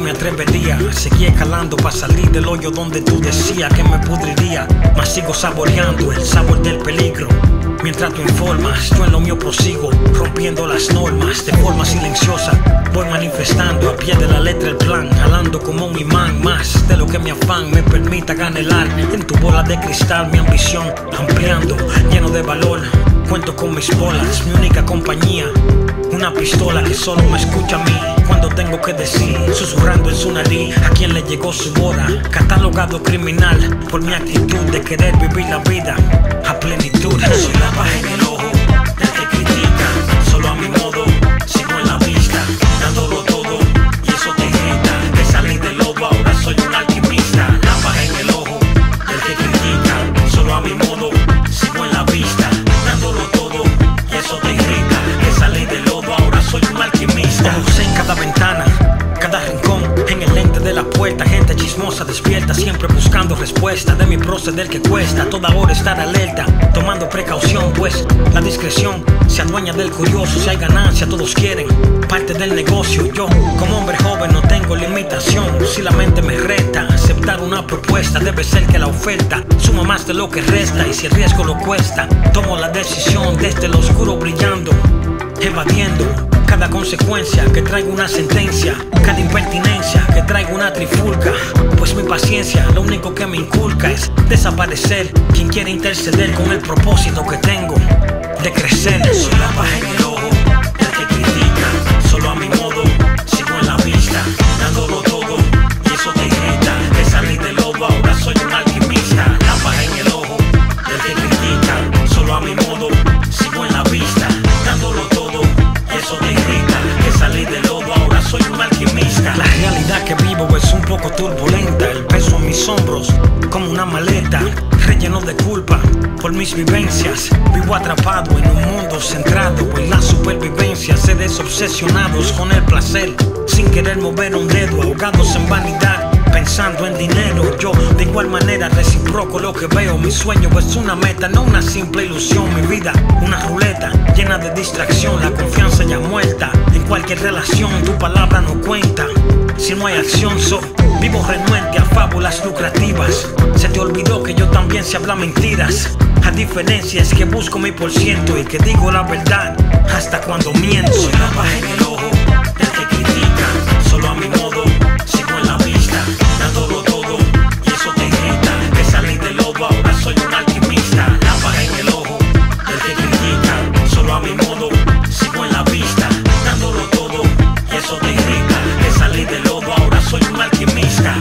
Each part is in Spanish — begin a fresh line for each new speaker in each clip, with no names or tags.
me atrevería. Seguí escalando para salir del hoyo donde tú decías que me pudriría. Mas sigo saboreando el sabor del peligro. Mientras tú informas, yo en lo mío prosigo, rompiendo las normas de forma silenciosa. Voy manifestando a pie de la letra el plan, jalando como un imán más de lo que mi afán me permita ganelar. En tu bola de cristal mi ambición ampliando, lleno de valor. Cuento con mis bolas, mi única compañía. Una pistola que solo me escucha a mí cuando tengo que decir, susurrando en su nariz, a quien le llegó su hora. Catalogado criminal por mi actitud de querer vivir la vida a plenitud. Soy la paja en el ojo del que critica, solo a mi modo, sigo en la pista, dándolo todo y eso te irrita. Que salí del lodo, ahora soy un alquimista. La paja en el ojo del que critica, solo a mi modo, sigo en la pista, dándolo todo y eso te irrita. Que salí del lodo, ahora soy un alquimista. Ojos en cada ventana, cada rincón, en el lente de la puerta, gente chismosa despierta, siempre buscando respuesta de mi proceder que cuesta. Toda hora estar alerta, tomando precaución, pues la discreción se adueña del curioso. Si hay ganancia, todos quieren parte del negocio. Yo, como hombre joven, no tengo limitación. Si la mente me reta, aceptar una propuesta debe ser que la oferta suma más de lo que resta. Y si el riesgo lo cuesta, tomo la decisión desde lo oscuro brillando, evadiendo cada consecuencia que traiga una sentencia, cada impertinencia que traiga una trifulca. Pues mi paciencia lo único que me inculca es desaparecer quien quiere interceder con el propósito que tengo de crecer. Soy la paja en el ojo del que critica, solo a mi modo, sigo en la pista, dándolo todo y eso te irrita. Que salí del lodo, ahora soy un alquimista. La paja en el ojo del que critica, solo a mi modo, sigo en la pista, dándolo todo y eso te irrita. Que salí del lodo, ahora soy un alquimista. La realidad que vivo es un poco turbulenta, el peso en mis hombros como una maleta, relleno de culpa por mis vivencias. Vivo atrapado en un mundo centrado en la supervivencia. Seres obsesionados con el placer, sin querer mover un dedo, ahogados en vanidad, pensando en dinero. Yo de igual manera reciproco lo que veo. Mi sueño es una meta, no una simple ilusión. Mi vida una ruleta llena de distracción, la confianza ya muerta. En cualquier relación tu palabra no cuenta si no hay acción. Vivo renuente a fábulas lucrativas. Se te olvidó que yo también sé hablar mentiras. La diferencia es que busco mi por ciento y que digo la verdad hasta cuando miento. Soy la paja en el ojo del que critica, solo a mi modo, sigo en la pista, dándolo todo y eso te irrita. Que salí del lodo, ahora soy un alquimista. La paja en el ojo del que critica, solo a mi modo, sigo en la pista, dándolo todo y eso te irrita. Que salí del lodo, ahora soy un alquimista.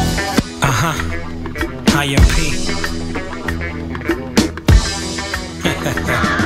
Ajá, IMP.